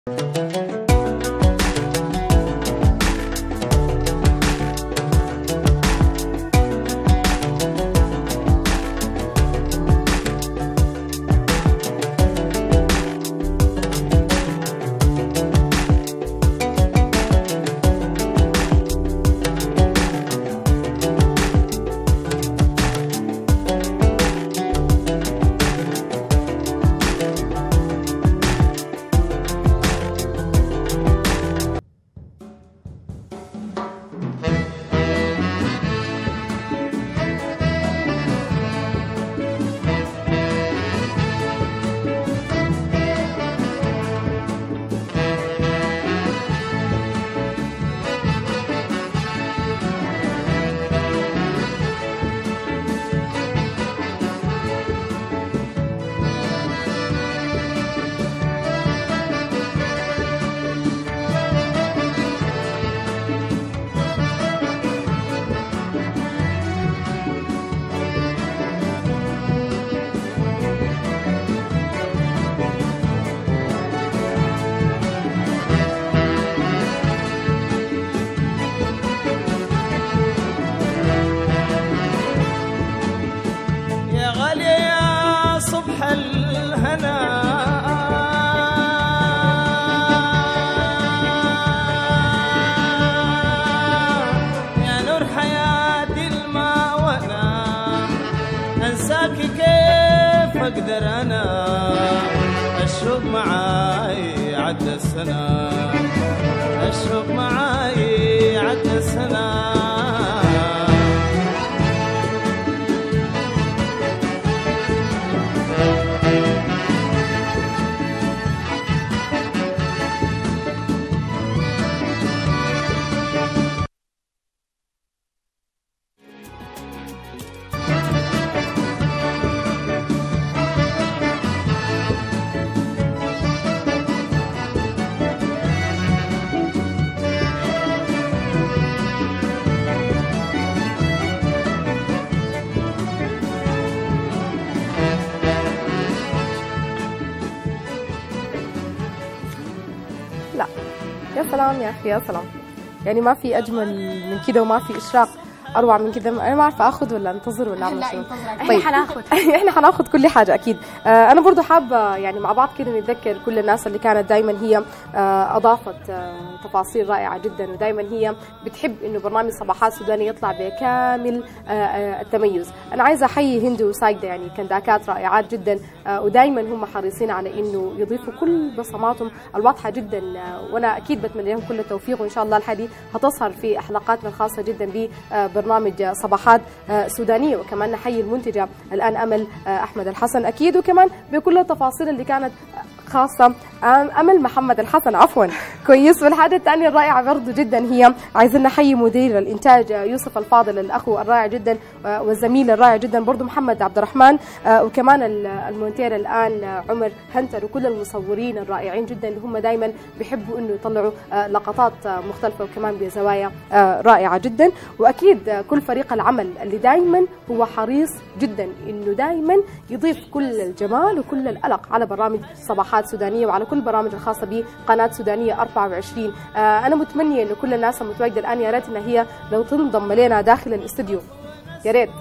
اقدر انا الشوق معاي عدى السنه، الشوق معاي عدى السنه. لا يا سلام يا اخي يا سلام، يعني ما في اجمل من كده وما في اشراق اروع من كده. انا ما عارفه اخذ ولا انتظر ولا اعمل شنو. طيب احنا حناخذ احنا حناخذ كل حاجه اكيد. انا برضو حابه يعني مع بعض كده نتذكر كل الناس اللي كانت دائما هي اضافت تفاصيل رائعه جدا، ودائما هي بتحب انه برنامج صباحات سوداني يطلع بكامل التميز. انا عايزه احيي هند وسايده، يعني كنداكات رائعات جدا، ودائما هم حريصين على انه يضيفوا كل بصماتهم الواضحه جدا، وانا اكيد بتمنى لهم كل التوفيق، وان شاء الله الحدي هتظهر في حلقاتنا الخاصه جدا برنامج صباحات سودانيه. وكمان نحيي المنتجه الان امل احمد الحسن اكيد، وكمان بكل التفاصيل اللي كانت خاصه امل محمد الحسن عفوا كويس. والحاجه الثانيه الرائعه برضه جدا هي عايزين نحيي مدير الانتاج يوسف الفاضل الاخو الرائع جدا والزميل الرائع جدا برضه محمد عبد الرحمن، وكمان المونتير الان عمر هنتر، وكل المصورين الرائعين جدا اللي هم دائما بيحبوا انه يطلعوا لقطات مختلفه وكمان بزوايا رائعه جدا. واكيد كل فريق العمل اللي دائما هو حريص جدا انه دائما يضيف كل الجمال وكل الألق على برامج صباحات سودانيه وعلى كل البرامج الخاصه بقناه سودانيه 24. انا متمنيه انه كل الناس المتواجده الان يا ريت ان هي لو تنضم لنا داخل الاستوديو يا ريت.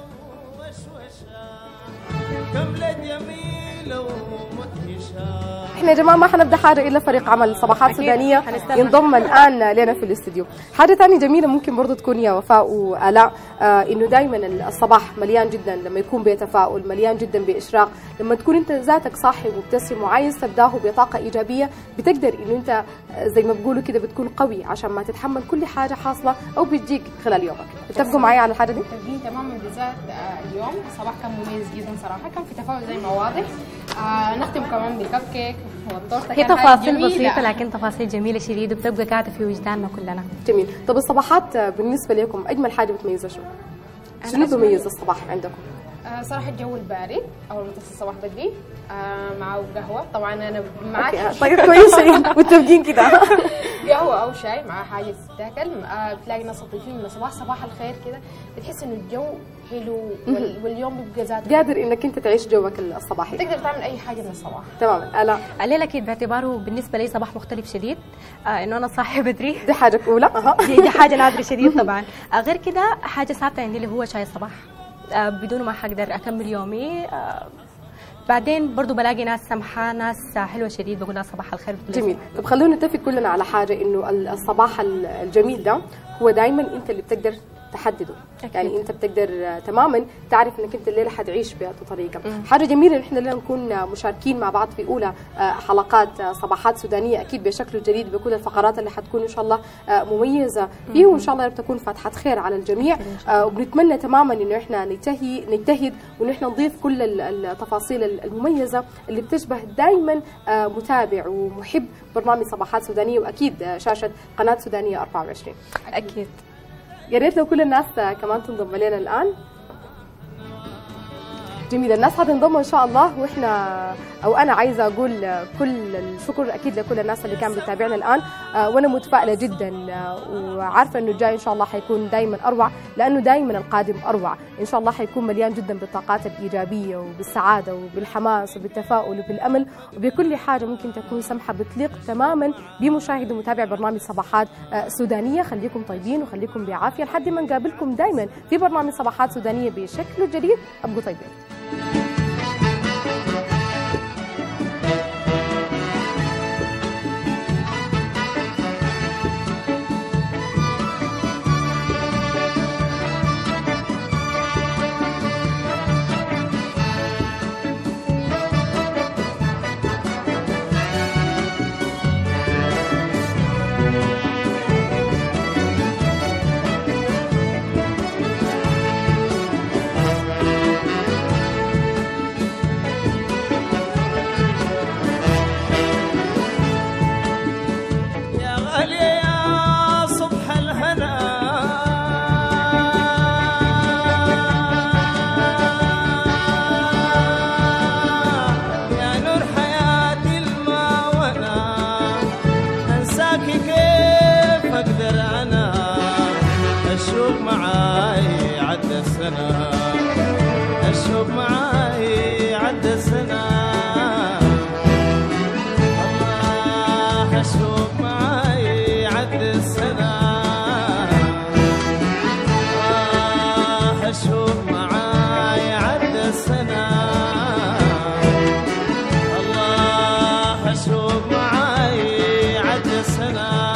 احنا يا جماعه ما حنبدا حاجه الا فريق عمل صباحات سودانيه ينضم الان لنا في الاستوديو. حاجه ثانيه جميله ممكن برضه تكون يا وفاء والاء، انه دائما الصباح مليان جدا لما يكون بتفاؤل، مليان جدا باشراق. لما تكون انت ذاتك صاحي ومبتسم وعايز تبداه بطاقه ايجابيه، بتقدر انه انت زي ما بيقولوا كده بتكون قوي عشان ما تتحمل كل حاجه حاصله او بتجيك خلال يومك. اتفقوا معايا على الحاجه دي؟ متفقين تماما. بالذات اليوم الصباح كان مميز جدا صراحه، كان في تفاؤل زي ما واضح. نختم كمان بالكب كيك والتورته، هي تفاصيل بسيطه لكن تفاصيل جميله شديد وبتبقى قاعده في وجداننا كلنا. جميل. طب الصباحات بالنسبه لكم اجمل حاجه بتميزها شو؟ شنو بيميز الصباح عندكم؟ صراحه الجو البارد اول ما تصحى الصباح بدري معه قهوه. طبعا انا معك طيب كويس متفقين كده. قهوه او شاي مع حاجه تتاكل. بتلاقي ناس لطيفين من الصباح، صباح الخير كده، بتحس انه الجو حلو واليوم بيبقى ذاته قادر انك انت تعيش جوك الصباحي، تقدر تعمل اي حاجه من الصباح. تماما. لا الليله اكيد باعتباره بالنسبه لي صباح مختلف شديد، انه انا صاحيه بدري. دي حاجه اولى. دي حاجه نادره شديد طبعا. غير كده حاجه ثابته عندي اللي هو شاي الصباح، بدونه ما حقدر اكمل يومي. بعدين برضو بلاقي ناس سمحة، ناس حلوة شديد، بقول لها صباح الخير. جميل. طب خلونا نتفق كلنا على حاجة، إنه الصباح الجميل ده هو دائما أنت اللي بتقدر تحدده. أكيد. يعني انت بتقدر تماما تعرف انك انت الليله حتعيش بهذه الطريقه. حاجه جميله ان احنا الليله نكون مشاركين مع بعض في اولى حلقات صباحات سودانيه، اكيد بشكل جديد بكل الفقرات اللي حتكون ان شاء الله مميزه فيه، وان شاء الله تكون فتحه خير على الجميع. وبنتمنى تماما انه احنا نجتهد وان احنا نضيف كل التفاصيل المميزه اللي بتشبه دائما متابع ومحب برنامج صباحات سودانيه، واكيد شاشه قناه سودانيه 24. اكيد. يا ريت لو كل الناس كمان تنضم لنا الان. جميل، الناس حتنضم ان شاء الله، واحنا او انا عايزه اقول كل الشكر اكيد لكل الناس اللي كانت بتتابعنا الان، وانا متفائله جدا وعارفه انه الجاي ان شاء الله حيكون دائما اروع، لانه دائما القادم اروع ان شاء الله، حيكون مليان جدا بالطاقات الايجابيه وبالسعاده وبالحماس وبالتفاؤل وبالامل وبكل حاجه ممكن تكون سمحه بتليق تماما بمشاهد ومتابع برنامج صباحات سودانيه. خليكم طيبين وخليكم بعافيه لحد ما نقابلكم دائما في برنامج صباحات سودانيه بشكل جديد. ابقوا طيبين. الشوق معاي عدى سنة، الله الشوق معاي عدى سنة، الشوق معاي عدى سنة، الله الشوق معاي عدى سنة.